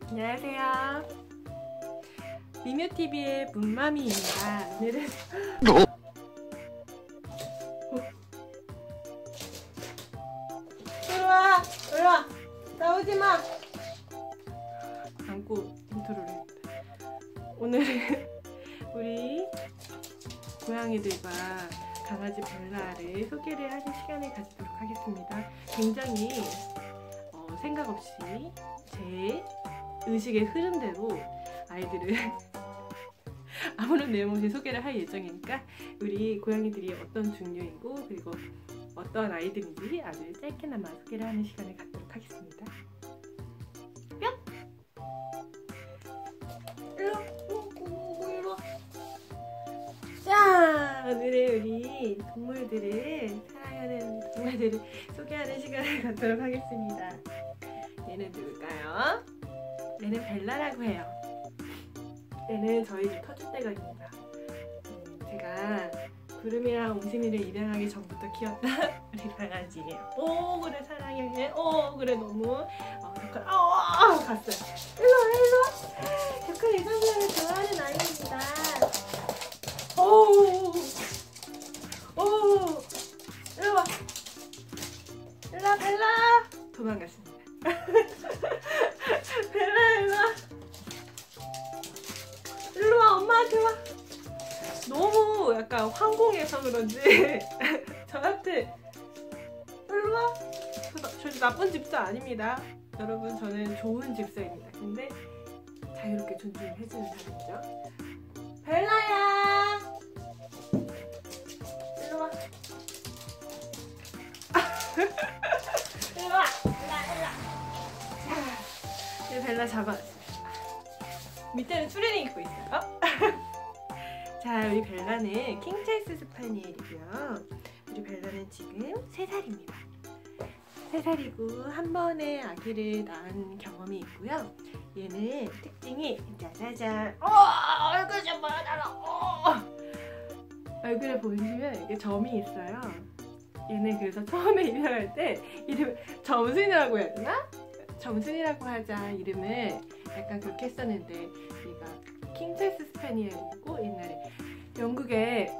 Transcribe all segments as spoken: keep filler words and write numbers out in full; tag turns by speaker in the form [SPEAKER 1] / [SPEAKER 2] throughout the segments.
[SPEAKER 1] 안녕하세요. 미묘티비의 문마미입니다. 오늘은 들어와! 들어와! 나오지마! 안고 인트로를 했다. 오늘은 우리 고양이들과 강아지 벨라를 소개를 하는 시간을 가지도록 하겠습니다. 굉장히 어, 생각 없이 제 의식의 흐름대로 아이들을 아무런 내용 없이 소개를 할 예정이니까 우리 고양이들이 어떤 종류이고 그리고 어떤 아이들인지 아주 짧게나마 소개를 하는 시간을 갖도록 하겠습니다. 뿅! 일로! 일로! 자! 오늘은 우리 동물들을 사랑하는 동물들을 소개하는 시간을 갖도록 하겠습니다. 얘는 누굴까요? 얘는 벨라라고 해요. 얘는 저희 집 터줏대감입니다. 음, 제가 구름이랑 옹심이를 입양하기 전부터 키웠던 우리 강아지예요. 오 그래 사랑해. 오 그래 너무 어, 벽한 어 갔어요. 일로와 일로와. 벽한 이성들을 좋아하는 아이입니다. 오 오 일로와 일로와 벨라. 도망갔습니다. 벨라 일로와 일로와 엄마한테 와. 너무 약간 황공해서 그런지 저한테 일로와. 저, 저 나쁜 집사 아닙니다 여러분. 저는 좋은 집사입니다. 근데 자유롭게 존중해주는 사람이죠. 벨라야 일로와. 일로와 일로와 일로와. 네, 벨라 잡아왔습니다. 밑에는 트레이닝 입고 있어요. 자, 우리 벨라는 킹찰스 스파니엘이고요. 우리 벨라는 지금 세 살입니다. 세 살이고 한 번에 아기를 낳은 경험이 있고요. 얘는 특징이 짜자잔. 어, 얼굴 좀 봐라. 어. 얼굴에 보시면 이게 점이 있어요. 얘는 그래서 처음에 입양할 때 이름을 점순이라고 해야 되나? 점순이라고 하자 이름을 약간 그렇게 했었는데 얘가 킹찰스 스파니엘이고 옛날에 영국의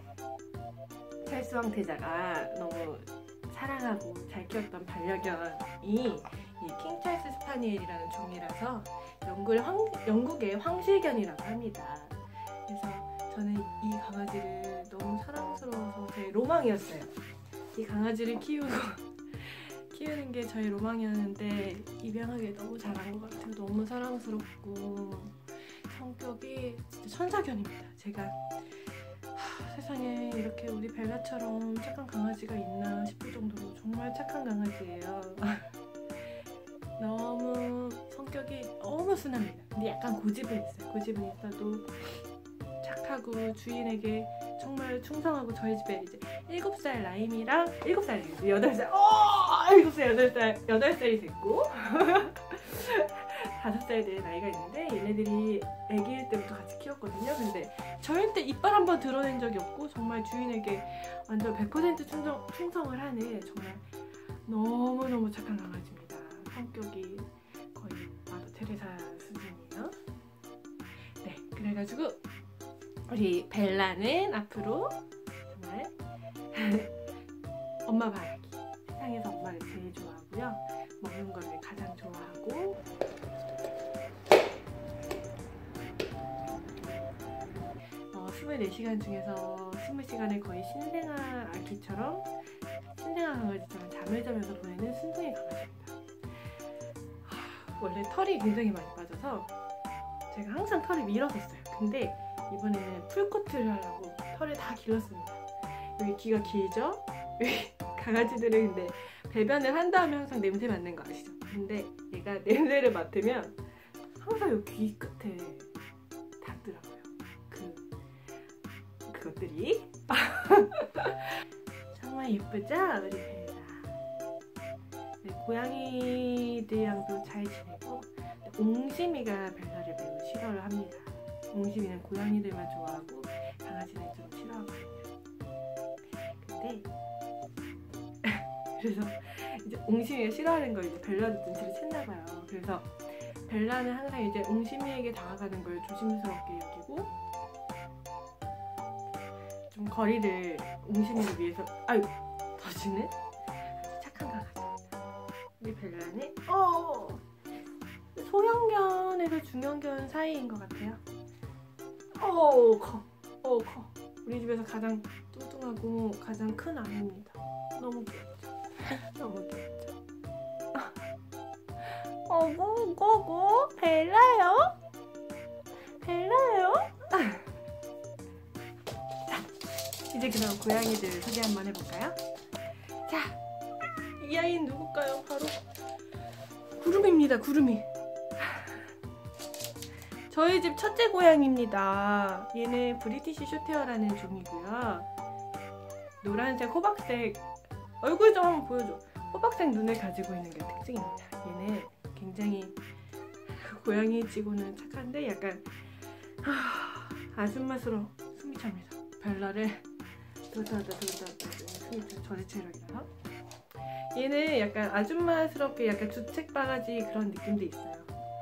[SPEAKER 1] 찰스 왕태자가 너무 사랑하고 잘 키웠던 반려견이 이 킹찰스 스파니엘이라는 종이라서 영국의, 황, 영국의 황실견이라고 합니다. 그래서 저는 이 강아지를 너무 사랑스러워서 제 로망이었어요. 이 강아지를 키우고 키우는 게 저희 로망이었는데 입양하기 너무 잘한 것 같아요. 너무 사랑스럽고 성격이 진짜 천사견입니다. 제가 하, 세상에 이렇게 우리 벨라처럼 착한 강아지가 있나 싶을 정도로 정말 착한 강아지예요. 너무 성격이 너무 순합니다. 근데 약간 고집은 있어요. 고집은 있어도 착하고 주인에게 정말 충성하고 저희 집에 이제 일곱 살 라임이랑 일곱 살, 여덟 살, 어! 일곱 살, 여덟 살, 여덟 살이 됐고 다섯 살 된 아이가 있는데 얘네들이 아기일 때부터 같이 키웠거든요. 근데 절대 이빨 한번 드러낸 적이 없고 정말 주인에게 완전 백 퍼센트 충성, 충성을 하는 정말 너무너무 착한 강아지입니다. 성격이 거의 마더 테레사 수준이에요. 네, 그래가지고 우리 벨라는 앞으로 정말 엄마 바라기. 세상에서 엄마를 제일 좋아하고요. 먹는 거를 가장 좋아하고 어, 스물네 시간 중에서 스무 시간을 거의 신생아 아기처럼 신생아 강아지처럼 잠을 자면서 보내는 순둥이 강아지입니다. 하, 원래 털이 굉장히 많이 빠져서 제가 항상 털을 밀었었어요. 근데 이번에는 풀코트를 하려고 털을 다 길렀습니다. 여기 귀가 길죠? 여기 강아지들은 근데 배변을 한 다음에 항상 냄새 맡는 거 아시죠? 근데 얘가 냄새를 맡으면 항상 여기 귀 끝에 닿더라고요. 그, 그것들이. 정말 예쁘죠? 우리 벨라. 네, 고양이들이랑도 잘 지내고 옹심이가 벨라를 매우 싫어를 합니다. 옹심이는 고양이들만 좋아하고 강아지는 좀 싫어하거든요. 근데 그래서 이제 옹심이가 싫어하는 걸 이제 벨라도 눈치를 챘나봐요. 그래서 벨라는 항상 이제 옹심이에게 다가가는 걸 조심스럽게 여기고 좀 거리를 옹심이를 위해서 아유 더지는 착한 강아지입니다. 우리 벨라는 어 소형견에서 중형견 사이인 것 같아요. 어 커, 어 커. 우리 집에서 가장 뚱뚱하고 가장 큰 아이입니다. 너무 귀엽죠? 너무 귀엽죠? 어구구구 벨라요? 벨라요? 자, 이제 그럼 고양이들 소개 한번 해볼까요? 자, 이 아이는 누굴까요? 바로 구름입니다. 구름이. 저희 집 첫째 고양이입니다. 얘는 브리티시 숏헤어라는 종이고요. 노란색, 호박색 얼굴 좀 한번 보여줘. 호박색 눈을 가지고 있는 게 특징입니다. 얘는 굉장히 고양이 치고는 착한데 약간 하, 아줌마스러워 숨이 찹니다. 벨라를 도다다도다다 숨이 차 저의 체력이라서 얘는 약간 아줌마스럽게 약간 주책바가지 그런 느낌도 있어요.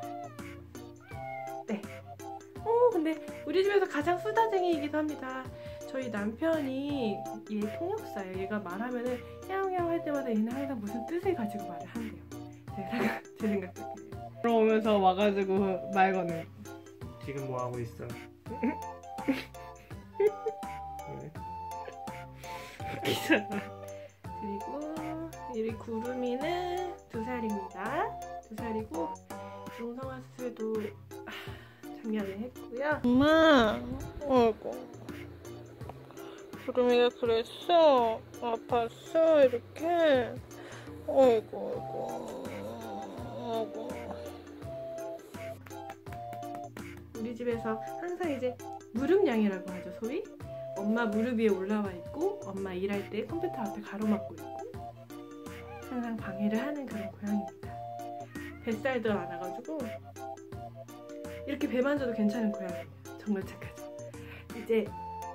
[SPEAKER 1] 네. 어 근데 우리 집에서 가장 수다쟁이이기도 합니다. 저희 남편이 얘 통역사예요. 얘가 말하면은 야옹야옹 할 때마다 얘는 항상 무슨 뜻을 가지고 말을 한대요. 제 생각, 제 생각도 그래요. 들어오면서 와가지고 말 거는
[SPEAKER 2] 지금 뭐 하고 있어? 왜?
[SPEAKER 1] 웃기잖아. 그리고 우리 구름이는 두 살입니다. 두 살이고 중성화 수술도 작년에 했고요. 엄마, 어이구. 구름이가 그랬어? 아팠어? 이렇게? 어이구, 어이구, 어이구. 우리 집에서 항상 이제 무릎냥이라고 하죠, 소위? 엄마 무릎 위에 올라와 있고, 엄마 일할 때 컴퓨터 앞에 가로막고 있고, 항상 방해를 하는 그런 고양이입니다. 뱃살도 많아가지고, 이렇게 배 만져도 괜찮은 고양이예요. 정말 착하죠? 이제,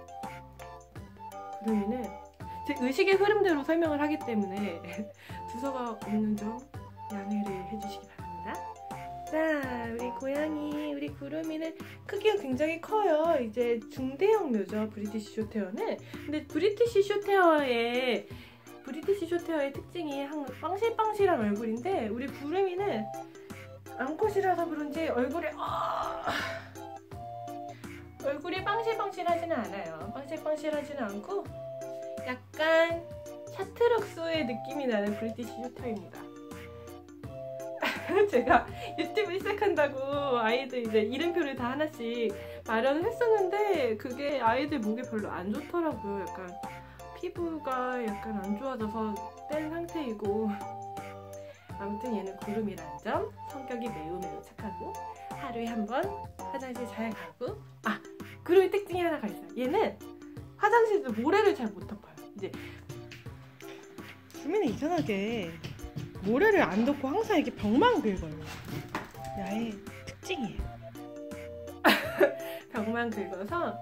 [SPEAKER 1] 구름이는 제 의식의 흐름대로 설명을 하기 때문에 주소가 없는 점 양해를 해주시기 바랍니다. 자, 우리 고양이, 우리 구름이는 크기가 굉장히 커요. 이제 중대형묘죠, 브리티시 숏헤어는. 근데 브리티시 숏헤어의 브리티시 숏헤어의 특징이 한 빵실빵실한 얼굴인데 우리 구름이는 암컷이라서 그런지 얼굴이 어... 얼굴이 빵실빵실하지는 않아요. 빵실빵실하지는 않고 약간 샤트록스의 느낌이 나는 브리티시 숏헤어입니다. 제가 유튜브 시작한다고 아이들 이제 이름표를 다 하나씩 마련을 했었는데 그게 아이들 목에 별로 안 좋더라고요. 약간 피부가 약간 안 좋아져서 뗀 상태이고 아무튼 얘는 구름이라는 점, 성격이 매우 매우 착하고 하루에 한 번 화장실 잘 가고 아! 그리고 특징이 하나가 있어요. 얘는 화장실에서 모래를 잘 못 덮어요. 이제 구름이는 이상하게 모래를 안 덮고 항상 이렇게 벽만 긁어요. 야의 특징이에요. 벽만 긁어서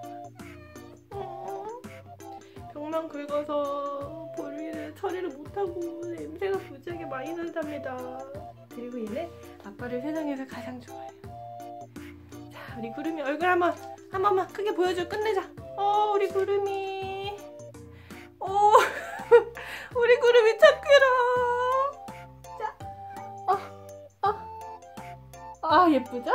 [SPEAKER 1] 벽만 긁어서 볼일을 처리를 못하고 냄새가 무지하게 많이 난답니다. 그리고 얘는 아빠를 세상에서 가장 좋아해요. 자, 우리 구름이 얼굴 한번 한 번만 크게 보여줘. 끝내자. 어, 우리 구름이. 오, 우리 구름이 착해라. 자, 어, 어, 아 예쁘죠?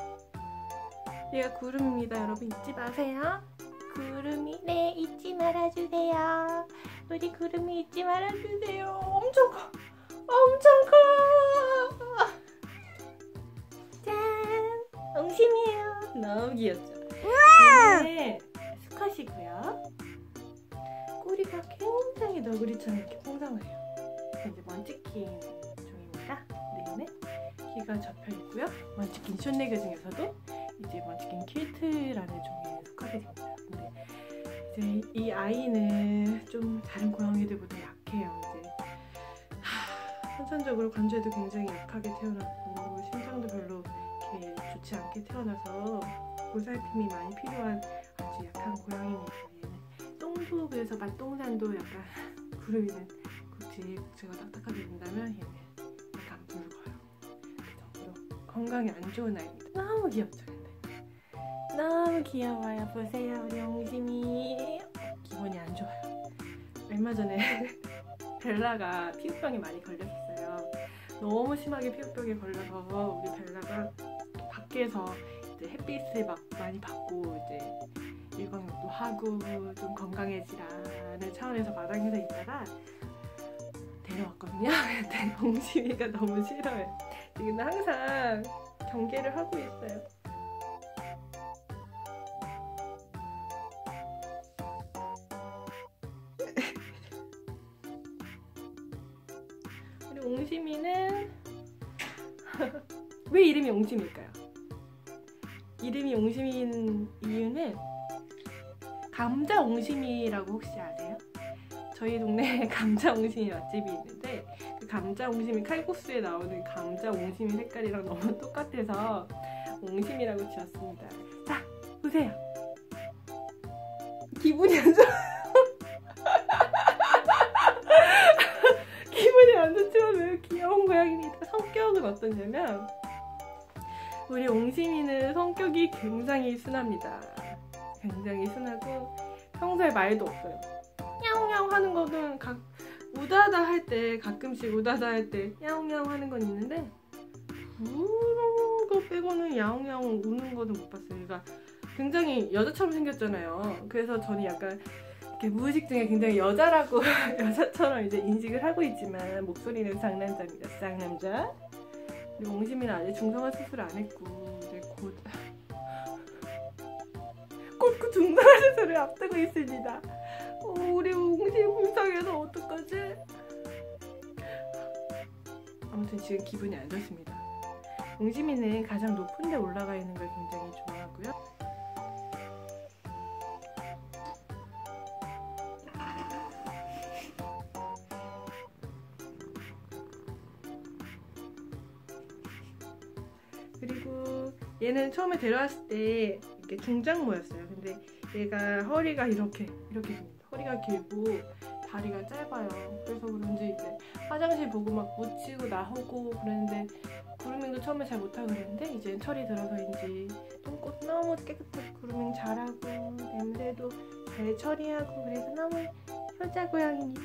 [SPEAKER 1] 얘가 구름입니다. 여러분 잊지 마세요. 구름이 네 잊지 말아주세요. 우리 구름이 잊지 말아주세요. 엄청 커. 엄청 커. 짠. 옹심이에요. 너무 귀엽죠? 얘는 수컷이고요. 꼬리가 굉장히 너구리처럼 이렇게 풍성해요. 이제 먼치킨 종입니다. 근데 얘는 귀가 접혀 있고요. 먼치킨 숏내교 중에서도 이제 먼치킨 킬트라는 종에 속하게 됩니다. 근데 이제 이 아이는 좀 다른 고양이들보다 약해요. 이제 하, 선천적으로 관절도 굉장히 약하게 태어났고 심장도 별로 이렇게 좋지 않게 태어나서 보살핌이 많이 필요한 아주 약한 고양이입니다. 얘는 똥도 그래서 맛동산도 약간 구름이는 굵직굵직하고 딱딱하게 된다면 얘는 약간 묽어요. 그 정도로 건강에 안 좋은 아이입니다. 너무 귀엽죠? 근데 너무 귀여워요. 보세요, 우리 옹심이. 기분이 안 좋아요. 얼마 전에 벨라가 피부병에 많이 걸렸어요. 너무 심하게 피부병에 걸려서 우리 벨라가 밖에서 이제 햇빛을 막 많이 받고 이제 일광욕도 하고 좀 건강해지라는 차원에서 마당에서 있다가 데려왔거든요. 근데 옹심이가 너무 싫어요. 지금 항상 경계를 하고 있어요. 우리 옹심이는 왜 이름이 옹심일까요? 이름이 옹심이인 이유는 감자 옹심이라고 혹시 아세요? 저희 동네에 감자 옹심이 맛집이 있는데 그 감자 옹심이 칼국수에 나오는 감자 옹심이 색깔이랑 너무 똑같아서 옹심이라고 지었습니다. 자, 보세요. 기분이 안 좋아. 기분이 안 좋지만 매우 귀여운 고양이입니다. 성격은 어떠냐면 우리 옹심이는 성격이 굉장히 순합니다. 굉장히 순하고 평소에 말도 없어요. 야옹야옹 하는 거는 가, 우다다 할 때 가끔씩 우다다 할 때 야옹야옹 하는 건 있는데 우는 거 빼고는 야옹야옹 우는 거는 못 봤어요. 그러니까 굉장히 여자처럼 생겼잖아요. 그래서 저는 약간 이렇게 무의식 중에 굉장히 여자라고 여자처럼 이제 인식을 하고 있지만 목소리는 상남자입니다. 쌍남자. 우리 옹심이는 아직 중성화 수술 안 했고 이제 곧 곧 그 중성화 수술을 앞두고 있습니다. 어, 우리 옹심이 불쌍해서 어떡하지? 아무튼 지금 기분이 안 좋습니다. 옹심이는 가장 높은 데 올라가 있는 걸 굉장히 좋아하고요. 그리고 얘는 처음에 데려왔을 때 이렇게 중장모였어요. 근데 얘가 허리가 이렇게 이렇게 됩니다. 허리가 길고 다리가 짧아요. 그래서 그런지 이제 화장실 보고 막 묻히고 나오고 그랬는데 그루밍도 처음에 잘 못하고 그랬는데 이제 철이 들어서인지 똥꼬 너무 깨끗하게 그루밍 잘하고 냄새도 잘 처리하고 그래서 너무 효자 고양이입니다.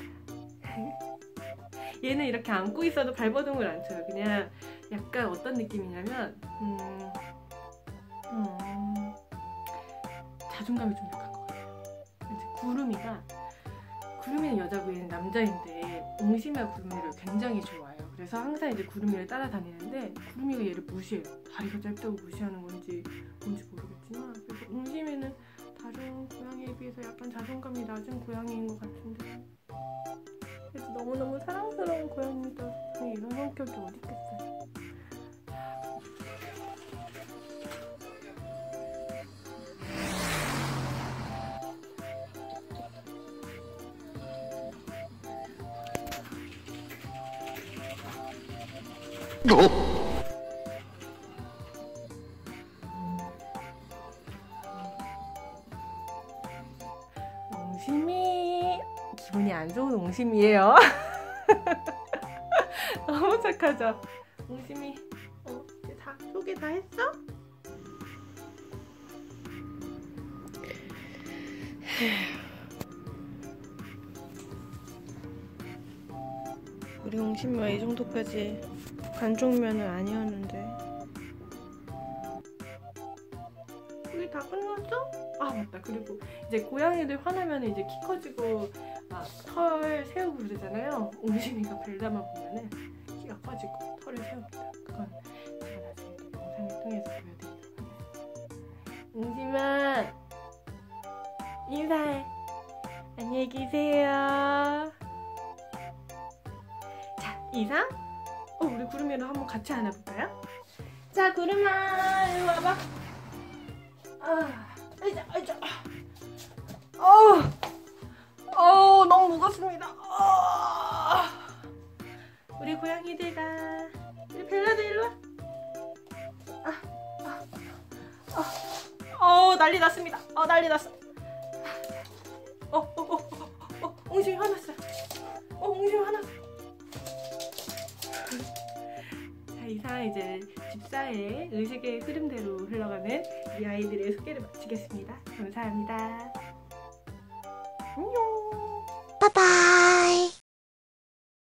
[SPEAKER 1] 얘는 이렇게 안고 있어도 발버둥을 안 쳐요. 그냥 약간 어떤 느낌이냐면 음, 음, 자존감이 좀 약한 것 같아요. 이제 구름이가 구름이는 여자고 얘는 남자인데 옹심이가 구름이를 굉장히 좋아해요. 그래서 항상 이제 구름이를 따라다니는데 구름이가 얘를 무시해요. 다리가 짧다고 무시하는 건지 뭔지 모르겠지만 그래서 옹심이는 다른 고양이에 비해서 약간 자존감이 낮은 고양이인 것 같은데 그래서 너무너무 사랑스러운 고양이다. 이런 성격이 어디 있겠어요. 옹심이 기분이 안 좋은 옹심이에요. 너무 착하죠? 옹심이 어, 이제 다 소개 다 했어? 우리 옹심이가 이 정도까지 관종면은 아니었는데 우리 다 끝났어? 아 맞다. 그리고 이제 고양이들 화나면 이제 키 커지고 아, 털 세우고 그러잖아요. 옹심이가 벨다만 보면은 키가 커지고 털을 세웁니다. 그건 제가 나중에 영상을 통해서 보여드리도록 하겠습니다. 옹심아 인사해. 안녕히 계세요. 자, 이상 어, 우리 구름이랑 한번 같이 안아볼까요? 자, 구름아, 이리 와봐. 아, 아이자, 아이자. 어우, 어우, 너무 무겁습니다. 어, 우리 고양이들과 우리 벨라도 이리 와. 아, 아, 아, 어, 난리 났습니다. 어, 난리 났어. 어, 어, 어, 어, 어, 옹심이 화났어요. 어, 옹심이 화났어. 자, 이상 이제 집사의 의식의 흐름대로 흘러가는 이 아이들의 소개를 마치겠습니다. 감사합니다. 안녕.
[SPEAKER 3] 빠이빠이.